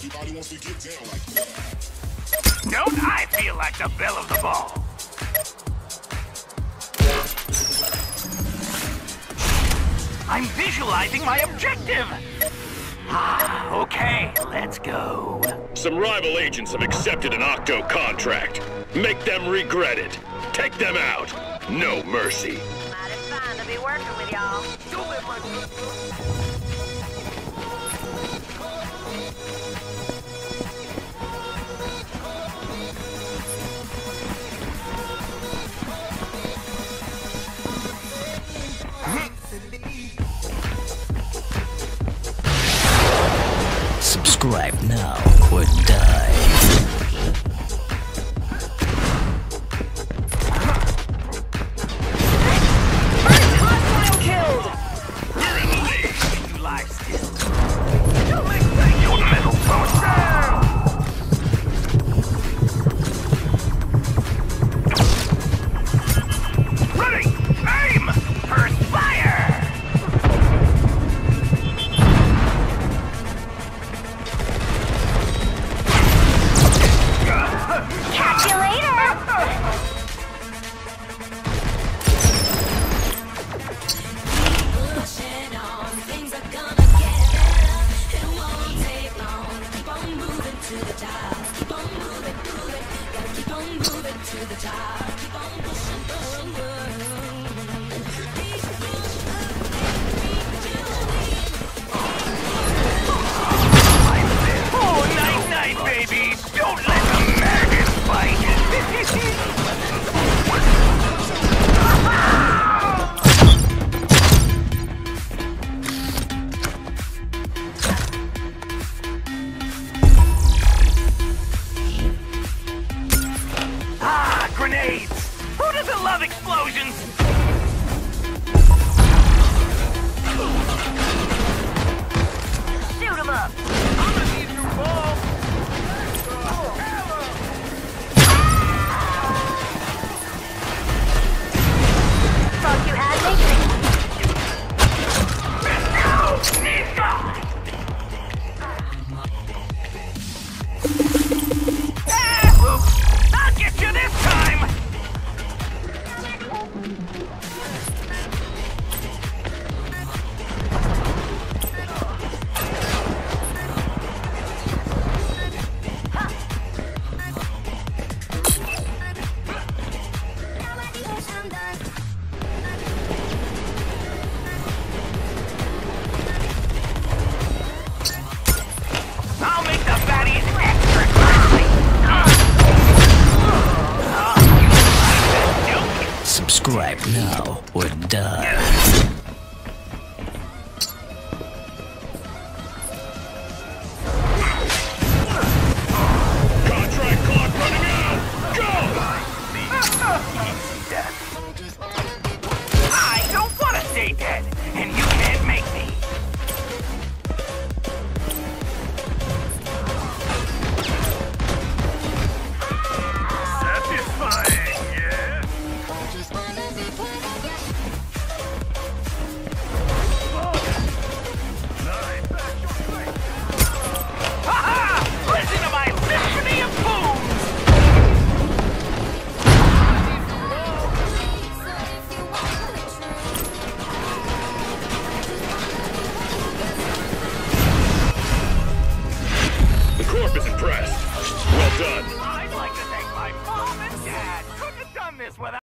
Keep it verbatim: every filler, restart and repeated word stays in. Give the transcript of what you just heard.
Everybody wants to get down like that. Don't I feel like the belle of the ball? I'm visualizing my objective! Ah, okay, let's go. Some rival agents have accepted an Octo contract. Make them regret it. Take them out. No mercy. Mighty fine to be working with y'all. Don't let my... Subscribe now or die. First hostile killed! We're in the lead. You lie still. Don't make that your metal phone down! Ready! Aim! First fire! Catch you later! Pushing on, things are gonna get better. It won't take long. Keep on moving to the top. Keep on moving, moving. Gotta keep on moving to the top. Keep on pushing, pushing, Oh, night night, baby! Don't let the maggots bite! Ah, grenades! Who doesn't love explosions? Shoot 'em up! I'm gonna need your ball! Thought you had me? Ah, oops. I'll get you this time! I'll make the baddies extra quickly! Subscribe now or die. Contract clock running out. Go! I don't want to stay dead, and you can't make me. Satisfying, yeah? Ha-ha! Listen to my symphony of booms! The Corp is impressed. Well done. I'd like to thank my mom and dad. Couldn't have done this without